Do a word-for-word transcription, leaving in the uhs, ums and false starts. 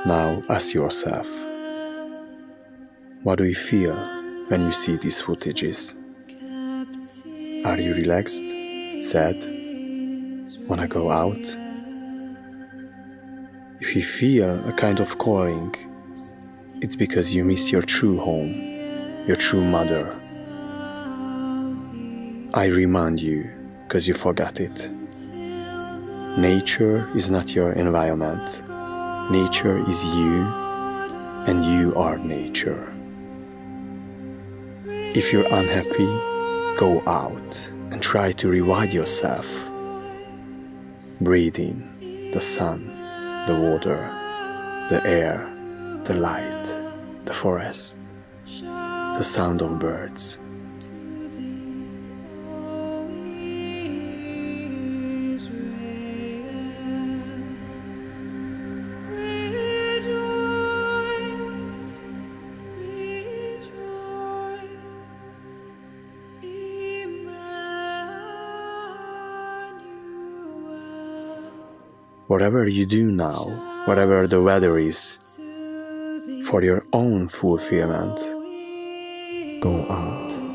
Now ask yourself, what do you feel when you see these footages? Are you relaxed, sad, wanna go out? If you feel a kind of calling, it's because you miss your true home, your true mother. I remind you, because you forgot it. Nature is not your environment. Nature is you, and you are nature. If you're unhappy, go out and try to rewild yourself. Breathe in the sun, the water, the air, the light, the forest, the sound of birds. Whatever you do now, whatever the weather is, for your own fulfillment, go out.